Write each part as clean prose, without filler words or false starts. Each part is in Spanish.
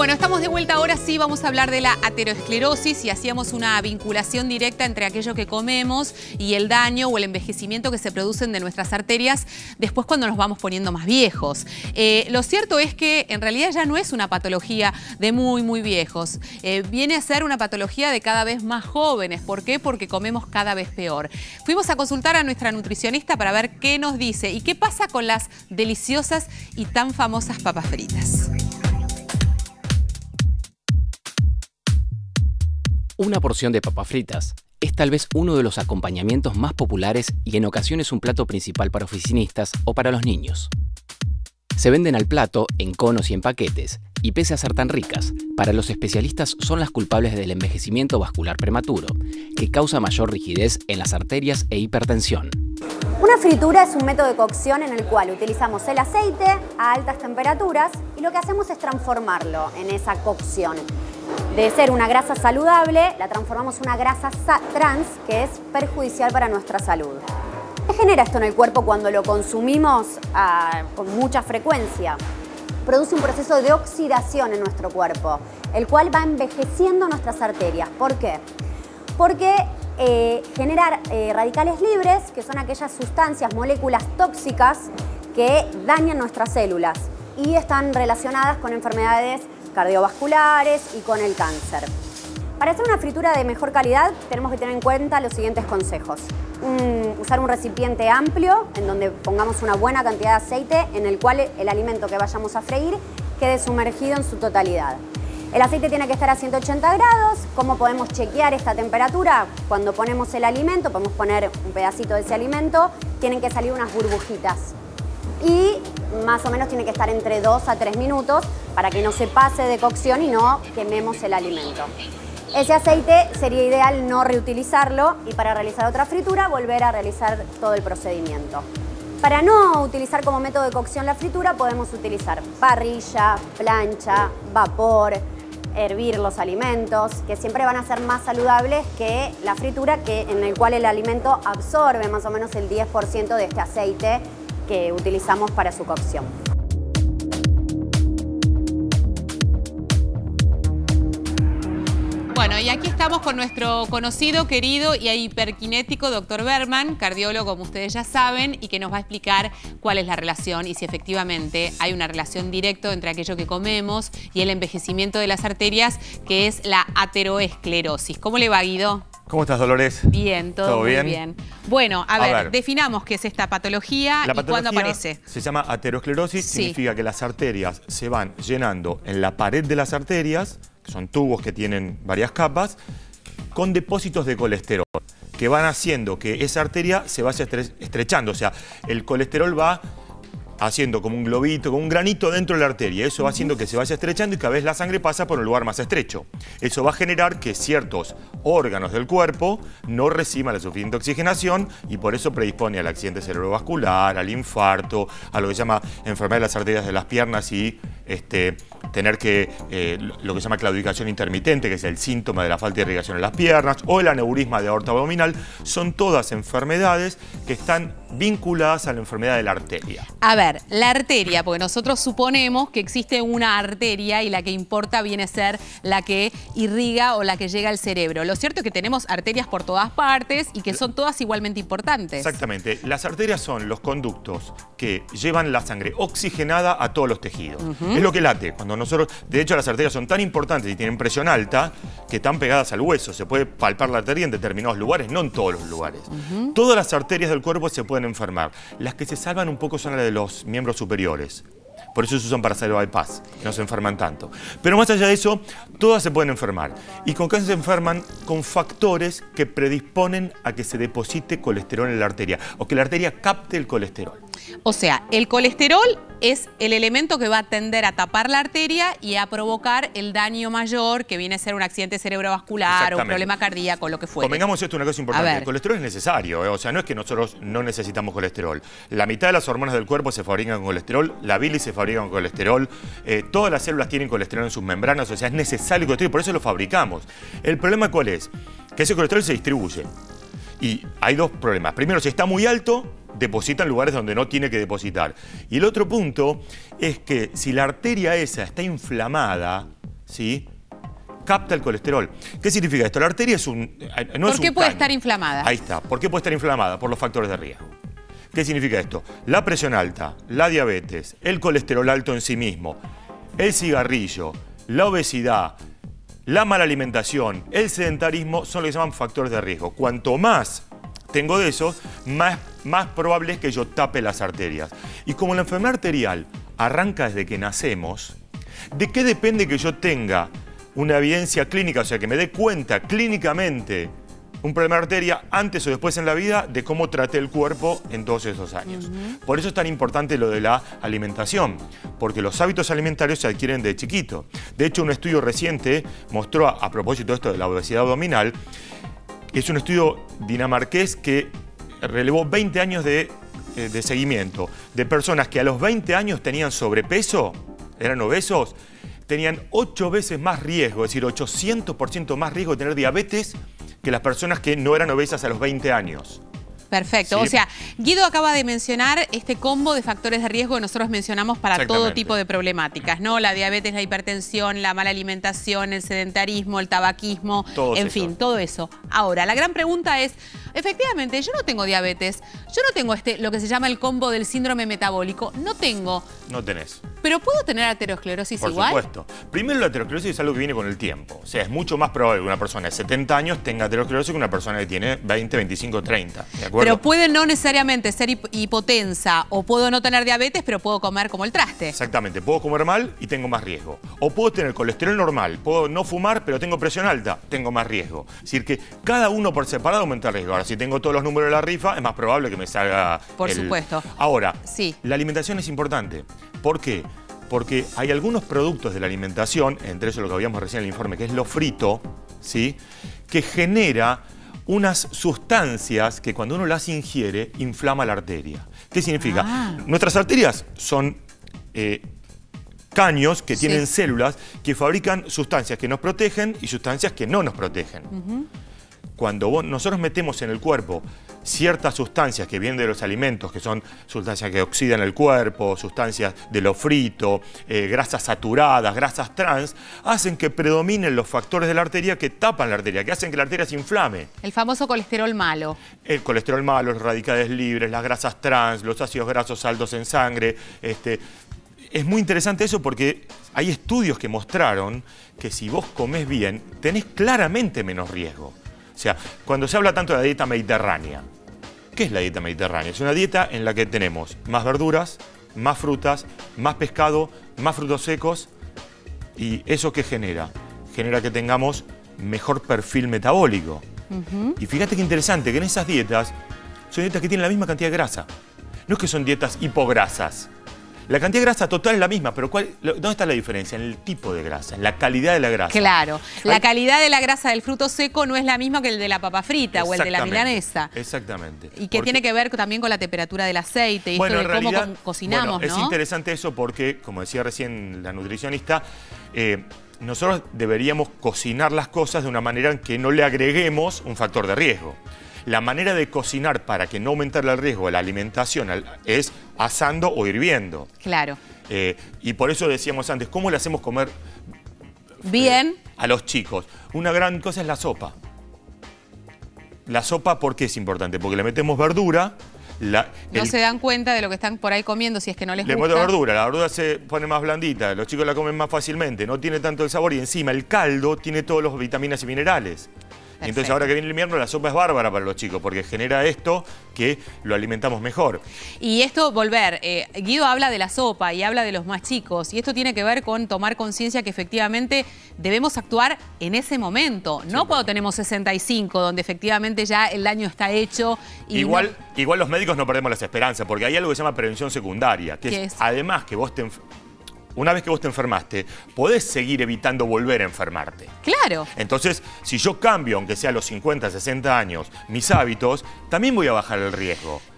Bueno, estamos de vuelta. Ahora sí vamos a hablar de la aterosclerosis y hacíamos una vinculación directa entre aquello que comemos y el daño o el envejecimiento que se producen de nuestras arterias después cuando nos vamos poniendo más viejos. Lo cierto es que en realidad ya no es una patología de muy viejos. Viene a ser una patología de cada vez más jóvenes. ¿Por qué? Porque comemos cada vez peor. Fuimos a consultar a nuestra nutricionista para ver qué nos dice y qué pasa con las deliciosas y tan famosas papas fritas. Una porción de papas fritas es tal vez uno de los acompañamientos más populares y en ocasiones un plato principal para oficinistas o para los niños. Se venden al plato en conos y en paquetes, y pese a ser tan ricas, para los especialistas son las culpables del envejecimiento vascular prematuro, que causa mayor rigidez en las arterias e hipertensión. Una fritura es un método de cocción en el cual utilizamos el aceite a altas temperaturas y lo que hacemos es transformarlo en esa cocción. De ser una grasa saludable, la transformamos en una grasa trans que es perjudicial para nuestra salud. ¿Qué genera esto en el cuerpo cuando lo consumimos con mucha frecuencia? Produce un proceso de oxidación en nuestro cuerpo, el cual va envejeciendo nuestras arterias. ¿Por qué? Porque genera radicales libres, que son aquellas sustancias, moléculas tóxicas que dañan nuestras células y están relacionadas con enfermedades cardiovasculares y con el cáncer. Para hacer una fritura de mejor calidad tenemos que tener en cuenta los siguientes consejos. Usar un recipiente amplio en donde pongamos una buena cantidad de aceite en el cual el alimento que vayamos a freír quede sumergido en su totalidad. El aceite tiene que estar a 180 grados. ¿Cómo podemos chequear esta temperatura? Cuando ponemos el alimento, podemos poner un pedacito de ese alimento, tienen que salir unas burbujitas. Y más o menos tiene que estar entre 2 a 3 minutos para que no se pase de cocción y no quememos el alimento. Ese aceite sería ideal no reutilizarlo y para realizar otra fritura volver a realizar todo el procedimiento. Para no utilizar como método de cocción la fritura podemos utilizar parrilla, plancha, vapor, hervir los alimentos, que siempre van a ser más saludables que la fritura, en el cual el alimento absorbe más o menos el 10% de este aceite que utilizamos para su cocción. Bueno, y aquí estamos con nuestro conocido, querido y hiperkinético Dr. Berman, cardiólogo, como ustedes ya saben, y que nos va a explicar cuál es la relación y si efectivamente hay una relación directa entre aquello que comemos y el envejecimiento de las arterias, que es la aterosclerosis. ¿Cómo le va, Guido? ¿Cómo estás, Dolores? Bien, todo muy bien. Bueno, a ver, definamos qué es esta patología y cuándo aparece. Se llama aterosclerosis, significa que las arterias se van llenando en la pared de las arterias, que son tubos que tienen varias capas, con depósitos de colesterol, que van haciendo que esa arteria se vaya estrechando. O sea, el colesterol va haciendo como un globito, como un granito dentro de la arteria. Eso va haciendo que se vaya estrechando y cada vez la sangre pasa por un lugar más estrecho. Eso va a generar que ciertos órganos del cuerpo no reciban la suficiente oxigenación y por eso predispone al accidente cerebrovascular, al infarto, a lo que se llama enfermedad de las arterias de las piernas y tener lo que se llama claudicación intermitente, que es el síntoma de la falta de irrigación en las piernas, o el aneurisma de aorta abdominal. Son todas enfermedades que están vinculadas a la enfermedad de la arteria. A ver, la arteria, porque nosotros suponemos que existe una arteria y la que importa viene a ser la que irriga o la que llega al cerebro. Lo cierto es que tenemos arterias por todas partes y que son todas igualmente importantes. Exactamente. Las arterias son los conductos que llevan la sangre oxigenada a todos los tejidos. Es lo que late. Cuando nosotros, de hecho, las arterias son tan importantes y tienen presión alta que están pegadas al hueso. Se puede palpar la arteria en determinados lugares, no en todos los lugares. Todas las arterias del cuerpo se pueden enfermar. Las que se salvan un poco son las de los miembros superiores. Por eso se usan para hacer bypass, que no se enferman tanto. Pero más allá de eso, todas se pueden enfermar. ¿Y con qué se enferman? Con factores que predisponen a que se deposite colesterol en la arteria o que la arteria capte el colesterol. O sea, el colesterol es el elemento que va a tender a tapar la arteria y a provocar el daño mayor que viene a ser un accidente cerebrovascular o un problema cardíaco, lo que fuere. Convengamos esto, una cosa importante. El colesterol es necesario, o sea, no es que nosotros no necesitamos colesterol. La mitad de las hormonas del cuerpo se fabrican con colesterol, la bilis se fabrica con colesterol, todas las células tienen colesterol en sus membranas, o sea, es necesario el colesterol, por eso lo fabricamos. ¿El problema cuál es? Que ese colesterol se distribuye. Y hay dos problemas. Primero, si está muy alto, deposita en lugares donde no tiene que depositar. Y el otro punto es que si la arteria esa está inflamada, ¿sí?, capta el colesterol. ¿Qué significa esto? La arteria es un... No ¿Por qué puede estar inflamada? Ahí está. ¿Por qué puede estar inflamada? Por los factores de riesgo. ¿Qué significa esto? La presión alta, la diabetes, el colesterol alto en sí mismo, el cigarrillo, la obesidad, la mala alimentación, el sedentarismo son lo que se llaman factores de riesgo. Cuanto más tengo de esos, más probable es que yo tape las arterias. Y como la enfermedad arterial arranca desde que nacemos, ¿de qué depende que yo tenga una evidencia clínica, o sea, que me dé cuenta clínicamente un problema de arteria antes o después en la vida de cómo traté el cuerpo en todos esos años? Por eso es tan importante lo de la alimentación, porque los hábitos alimentarios se adquieren de chiquito. De hecho, un estudio reciente mostró, a propósito de esto de la obesidad abdominal, es un estudio dinamarqués que relevó 20 años de seguimiento de personas que a los 20 años tenían sobrepeso, eran obesos, tenían 8 veces más riesgo, es decir, 800% más riesgo de tener diabetes que las personas que no eran obesas a los 20 años. Perfecto. ¿Sí? O sea, Guido acaba de mencionar este combo de factores de riesgo que nosotros mencionamos para todo tipo de problemáticas, ¿no? La diabetes, la hipertensión, la mala alimentación, el sedentarismo, el tabaquismo, en fin, todo eso. Ahora, la gran pregunta es, efectivamente, yo no tengo diabetes, yo no tengo lo que se llama el combo del síndrome metabólico, no tengo. No tenés. ¿Pero puedo tener aterosclerosis igual? Por supuesto. Primero, la aterosclerosis es algo que viene con el tiempo. O sea, es mucho más probable que una persona de 70 años tenga aterosclerosis que una persona que tiene 20, 25, 30. ¿De acuerdo? Pero puede no necesariamente ser hipotensa o puedo no tener diabetes, pero puedo comer como el traste. Exactamente. Puedo comer mal y tengo más riesgo. O puedo tener colesterol normal. Puedo no fumar, pero tengo presión alta. Tengo más riesgo. Es decir, que cada uno por separado aumenta el riesgo. Ahora, si tengo todos los números de la rifa, es más probable que me salga Por supuesto. Ahora, sí, la alimentación es importante. ¿Por qué? Porque hay algunos productos de la alimentación, entre eso lo que habíamos recién en el informe, que es lo frito, ¿sí?, que genera unas sustancias que cuando uno las ingiere, inflama la arteria. ¿Qué significa? Nuestras arterias son caños que tienen células que fabrican sustancias que nos protegen y sustancias que no nos protegen. Cuando nosotros metemos en el cuerpo ciertas sustancias que vienen de los alimentos, que son sustancias que oxidan el cuerpo, sustancias de lo frito, grasas saturadas, grasas trans, hacen que predominen los factores de la arteria que tapan la arteria, que hacen que la arteria se inflame. El famoso colesterol malo. El colesterol malo, los radicales libres, las grasas trans, los ácidos grasos altos en sangre. Es muy interesante eso porque hay estudios que mostraron que si vos comés bien, tenés claramente menos riesgo. O sea, cuando se habla tanto de la dieta mediterránea, ¿qué es la dieta mediterránea? Es una dieta en la que tenemos más verduras, más frutas, más pescado, más frutos secos. ¿Y eso qué genera? Genera que tengamos mejor perfil metabólico. Y fíjate qué interesante, que en esas dietas son dietas que tienen la misma cantidad de grasa. No es que son dietas hipograsas. La cantidad de grasa total es la misma, pero ¿dónde está la diferencia? En el tipo de grasa, en la calidad de la grasa. Claro, la calidad de la grasa del fruto seco no es la misma que el de la papa frita o el de la milanesa. Exactamente. Y que tiene que ver también con la temperatura del aceite y esto de cómo cocinamos, ¿no? Es interesante eso porque, como decía recién la nutricionista, nosotros deberíamos cocinar las cosas de una manera en que no le agreguemos un factor de riesgo. La manera de cocinar para que no aumentara el riesgo de la alimentación es asando o hirviendo. Claro. Y por eso decíamos antes, ¿cómo le hacemos comer bien a los chicos? Una gran cosa es la sopa. La sopa, ¿por qué es importante? Porque le metemos verdura. No se dan cuenta de lo que están por ahí comiendo si es que no les gusta. Le meto verdura, la verdura se pone más blandita, los chicos la comen más fácilmente, no tiene tanto el sabor y encima el caldo tiene todos los vitaminas y minerales. Y entonces ahora que viene el invierno la sopa es bárbara para los chicos porque genera esto que lo alimentamos mejor. Y esto, Guido habla de la sopa y habla de los más chicos y esto tiene que ver con tomar conciencia que efectivamente debemos actuar en ese momento, no cuando tenemos 65, donde efectivamente ya el daño está hecho. Y igual los médicos no perdemos las esperanzas porque hay algo que se llama prevención secundaria, que es además que vos una vez que vos te enfermaste, podés seguir evitando volver a enfermarte. Claro. Entonces, si yo cambio, aunque sea a los 50, 60 años, mis hábitos, también voy a bajar el riesgo.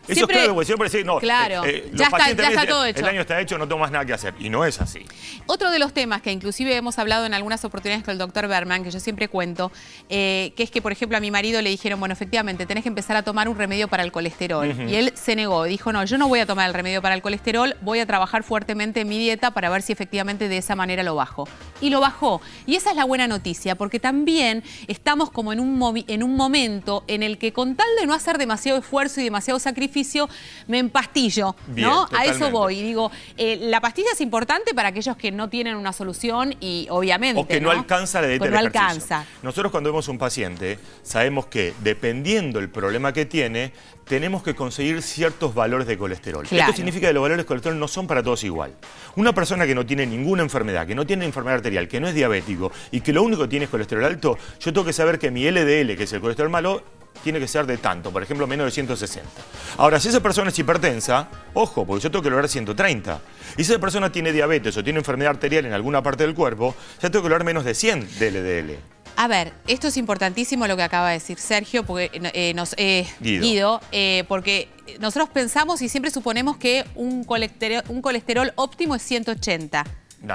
Eso es clave, porque siempre decís, no, claro, ya está todo hecho. El daño está hecho, no tengo más nada que hacer. Y no es así. Otro de los temas que inclusive hemos hablado en algunas oportunidades con el doctor Berman, que yo siempre cuento, que es que, por ejemplo, a mi marido le dijeron, bueno, efectivamente, tenés que empezar a tomar un remedio para el colesterol. Y él se negó, dijo, no, yo no voy a tomar el remedio para el colesterol, voy a trabajar fuertemente en mi dieta para ver si efectivamente de esa manera lo bajo. Y lo bajó. Y esa es la buena noticia, porque también estamos como en un momento en el que con tal de no hacer demasiado esfuerzo y demasiado sacrificio, me empastillo, bien, ¿no? Totalmente. A eso voy. Y digo, la pastilla es importante para aquellos que no tienen una solución y obviamente, o que no alcanza la dieta del ejercicio. alcanza. Nosotros cuando vemos un paciente, sabemos que dependiendo del problema que tiene, tenemos que conseguir ciertos valores de colesterol. Claro. Esto significa que los valores de colesterol no son para todos igual. Una persona que no tiene ninguna enfermedad, que no tiene enfermedad arterial, que no es diabético y que lo único que tiene es colesterol alto, yo tengo que saber que mi LDL, que es el colesterol malo, tiene que ser de tanto, por ejemplo, menos de 160. Ahora, si esa persona es hipertensa, ojo, porque yo tengo que lograr 130. Y si esa persona tiene diabetes o tiene enfermedad arterial en alguna parte del cuerpo, ya tengo que lograr menos de 100 de LDL. A ver, esto es importantísimo lo que acaba de decir Sergio, porque, Guido, porque nosotros pensamos y siempre suponemos que un colesterol óptimo es 180. No.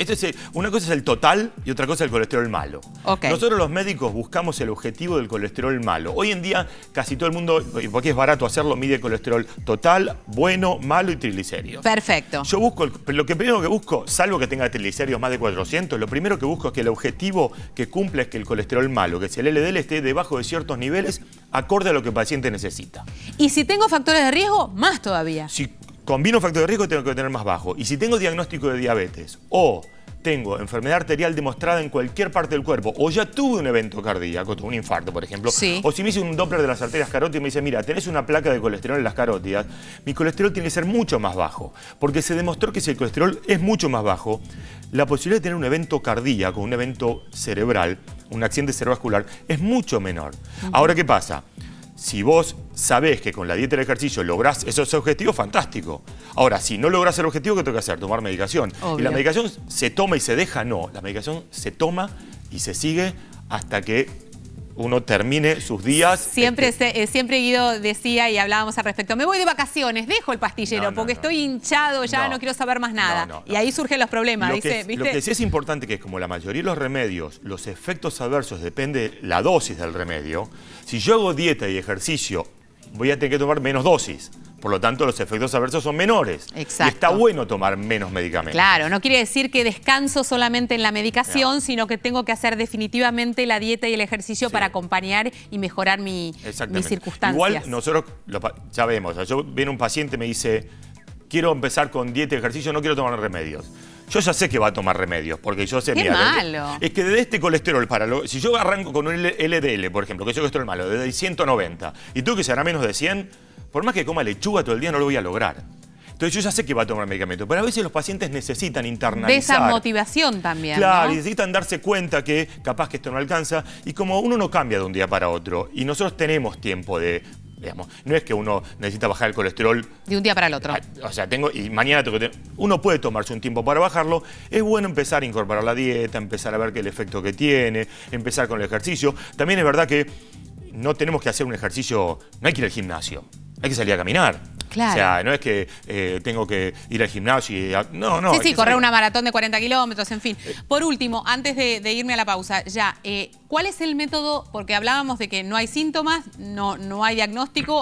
Una cosa es el total y otra cosa es el colesterol malo. Okay. Nosotros los médicos buscamos el objetivo del colesterol malo. Hoy en día casi todo el mundo, porque es barato hacerlo, mide el colesterol total, bueno, malo y triglicéridos. Perfecto. Yo busco, lo que primero que busco, salvo que tenga triglicéridos más de 400, lo primero que busco es que el objetivo que cumpla es que el colesterol malo, que si el LDL esté debajo de ciertos niveles, acorde a lo que el paciente necesita. Y si tengo factores de riesgo, más todavía. Si combino factor de riesgo, tengo que tener más bajo. Y si tengo diagnóstico de diabetes o tengo enfermedad arterial demostrada en cualquier parte del cuerpo, o ya tuve un evento cardíaco, tuve un infarto, por ejemplo, sí, o si me hice un Doppler de las arterias carótidas y me dice, mira, tenés una placa de colesterol en las carótidas, mi colesterol tiene que ser mucho más bajo, porque se demostró que si el colesterol es mucho más bajo, la posibilidad de tener un evento cardíaco, un evento cerebral, un accidente cerebrovascular, es mucho menor. Ahora, ¿qué pasa? Si vos sabés que con la dieta y el ejercicio lográs esos objetivos, fantástico. Ahora, si no lográs el objetivo, ¿qué tengo que hacer? Tomar medicación. Obvio. Y la medicación se toma y se deja, no. La medicación se toma y se sigue hasta que uno termine sus días. Siempre Guido decía y hablábamos al respecto, me voy de vacaciones, dejo el pastillero porque estoy hinchado, ya no quiero saber más nada. Y ahí surgen los problemas, Lo que sí es importante, que es como la mayoría de los remedios, los efectos adversos depende de la dosis del remedio. Si yo hago dieta y ejercicio, voy a tener que tomar menos dosis. Por lo tanto, los efectos adversos son menores. Exacto. Y está bueno tomar menos medicamentos. Claro, no quiere decir que descanso solamente en la medicación, sino que tengo que hacer definitivamente la dieta y el ejercicio para acompañar y mejorar mis circunstancias. Igual nosotros ya vemos, yo viene un paciente y me dice, quiero empezar con dieta y ejercicio, no quiero tomar remedios. Yo ya sé que va a tomar remedios, porque yo sé... ¡Qué malo! Es que desde este colesterol, si yo arranco con un LDL, por ejemplo, que es el colesterol malo, desde 190, y tú que será menos de 100, por más que coma lechuga todo el día, no lo voy a lograr. Entonces yo ya sé que va a tomar medicamento, pero a veces los pacientes necesitan internalizar. De esa motivación también, claro, ¿no? y necesitan darse cuenta que capaz que esto no alcanza, y como uno no cambia de un día para otro, y nosotros tenemos tiempo de... Digamos, no es que uno necesita bajar el colesterol de un día para el otro. O sea, y mañana tengo que uno puede tomarse un tiempo para bajarlo. Es bueno empezar a incorporar la dieta, empezar a ver qué el efecto que tiene, empezar con el ejercicio. También es verdad que no tenemos que hacer un ejercicio, no hay que ir al gimnasio, hay que salir a caminar. Claro. O sea, no es que tengo que ir al gimnasio y... No. Sí, correr una maratón de 40 kilómetros, en fin. Por último, antes de irme a la pausa, ¿cuál es el método? Porque hablábamos de que no hay síntomas, no hay diagnóstico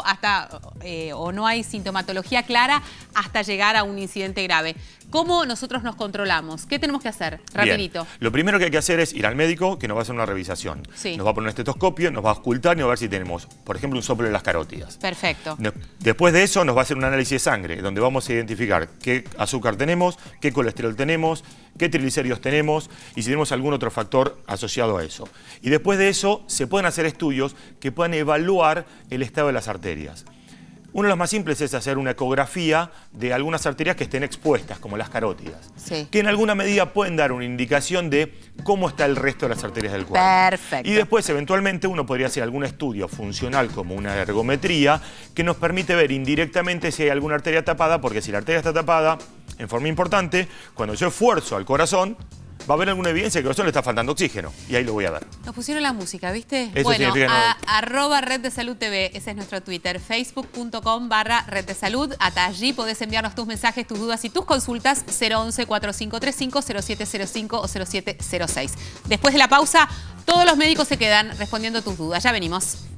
o no hay sintomatología clara hasta llegar a un incidente grave. ¿Cómo nosotros nos controlamos? ¿Qué tenemos que hacer? Rapidito. Bien. Lo primero que hay que hacer es ir al médico, que nos va a hacer una revisación. Sí. Nos va a poner un estetoscopio, nos va a auscultar y nos va a ver si tenemos, por ejemplo, un soplo en las carótidas. Perfecto. Después de eso nos va a hacer un análisis de sangre, donde vamos a identificar qué azúcar tenemos, qué colesterol tenemos, qué triglicéridos tenemos y si tenemos algún otro factor asociado a eso. Y después de eso se pueden hacer estudios que puedan evaluar el estado de las arterias. Uno de los más simples es hacer una ecografía de algunas arterias que estén expuestas, como las carótidas, que en alguna medida pueden dar una indicación de cómo está el resto de las arterias del cuerpo. Perfecto. Y después, eventualmente, uno podría hacer algún estudio funcional como una ergometría que nos permite ver indirectamente si hay alguna arteria tapada, porque si la arteria está tapada, en forma importante, cuando yo esfuerzo al corazón, va a haber alguna evidencia que al corazón le está faltando oxígeno. Y ahí lo voy a ver. Nos pusieron la música, ¿viste? Eso bueno, significa @Red de Salud TV, ese es nuestro Twitter, facebook.com/Red de Salud. Hasta allí podés enviarnos tus mensajes, tus dudas y tus consultas, 011-4535-0705 o 0706. Después de la pausa, todos los médicos se quedan respondiendo tus dudas. Ya venimos.